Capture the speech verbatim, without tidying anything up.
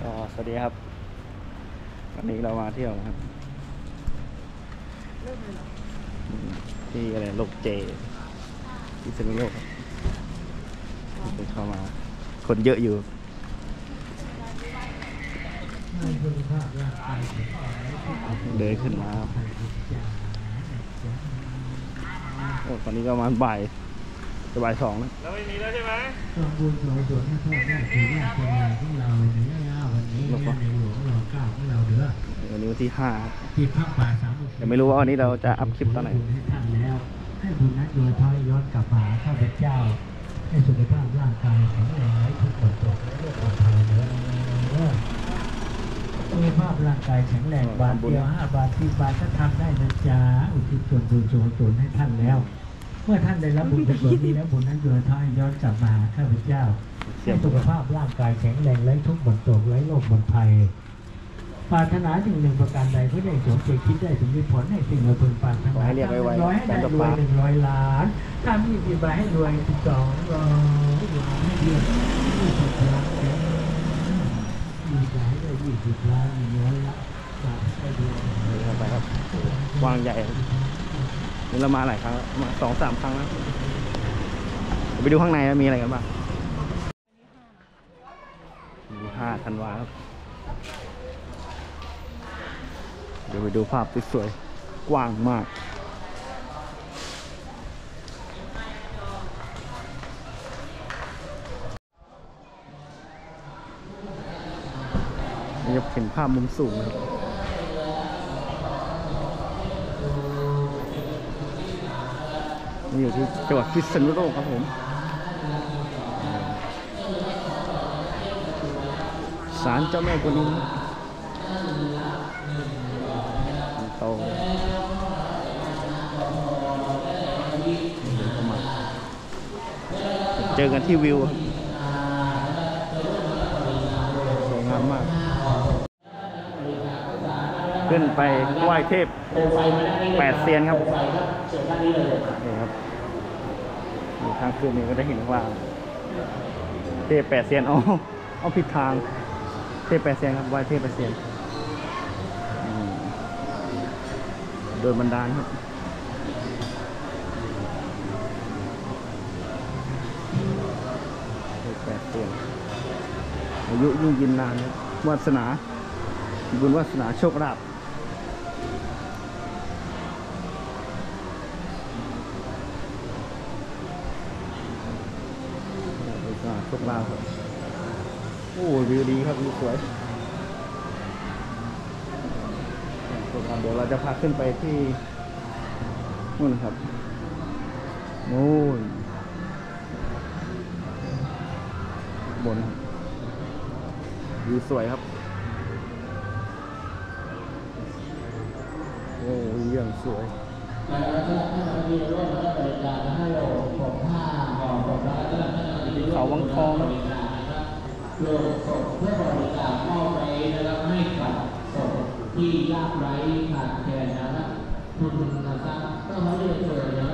ก็สวัสดีครับวันนี้เรามาเที่ยวครับที่อะไรโลกเจที่สนุโลกครับไปเข้ามาคนเยอะอยู่เดินขึ้นมาโอ้ตอนนี้ก็ประมาณบ่ายจะบ่ายสองแล้วแล้วไม่มีแล้วใช่ไหมส่วนบุญส่วนส่วนให้พ่อแม่ถือว่าเป็นงานของเราในวันนี้ในหลวงรอเก้าของเราเด้อวันนี้วันที่ห้าที่พักบ่ายสามแต่ไม่รู้ว่าวันนี้เราจะอัพคลิปตอนไหนให้ท่านแล้วให้บุญนั้นโดยพอยย้อนกลับมาข้าพเจ้าให้สุขภาพร่างกายแข็งแรงให้ทุกคนตกและโรคปลอดภัยเด้อสุขภาพร่างกายแข็งแรงบาทเดียวห้าบาทสิบบาทก็ทำได้นะจ๊ะอุทิศส่วนบุญส่วนส่วนให้ท่านแล้วเมื่อท่านได้รับบุญจากส่วนนี้แล้วบุญนั้นโดยพอยย้อนกลับมาข้าพเจ้าให้สุขภาพร่างกายแข็งแรงไร้ทุกข์บนตกไร้โรคบนภัยปรารถนาสิ่งหนึ่งประการใดเพื่อได้สมใจคิดได้สมผลให้สิ่งเราพึงปรารถนาทำหนึ่งร้อยให้ได้รวยหนึ่งร้อยล้านถ้ามีกี่ใบให้รวยสิบสองร้อยล้านให้เดือนยี่สิบล้านมีใบให้ได้ยี่สิบล้านหนึ่งร้อยล้านบาทให้เดือนนี่ไปครับวางใหญ่นี่เรามาหลายครั้งมาสองสามครั้งแล้วไปดูข้างในมีอะไรกันบ้างมีห้าธันวาครับเดี๋ยวไปดูภาพสวยๆกว้างมากนี่จะเห็นภาพมุมสูงนะครับนี่อยู่ที่จังหวัดพิษณุโลกครับผมศาลเจ้าแม่กวนอิมโตเจอกันที่วิวสวยงามมากขึ้นไปไหว้เทพแปดเซียนครับนี่ครับทางขึ้นนี้ก็ได้เห็นว่าเทพแปดเซียนอ๋อเอาผิดทางเทพแปดเซียนครับไหว้เทพแปดเซียนโดยบันดาลครับเทพแปดเซียนอายุยิ่งยืนนานวาสนาบุญวาสนาโชคลาภโชคลาภครับโอ้วิวดีครับวิวสวยเดี๋ยวเราจะพาขึ้นไปที่นู่นนะครับโอ้ยบนวิวสวยครับโอ้ยเยี่ยมสวยเขาวังทองโลกศพเพื่อบริจาคมอบไปนะครับให้กับศพที่ยากไร้ขาดแคลนนะครับทุนนะครับก็เขาเรียนเชิญนะครับ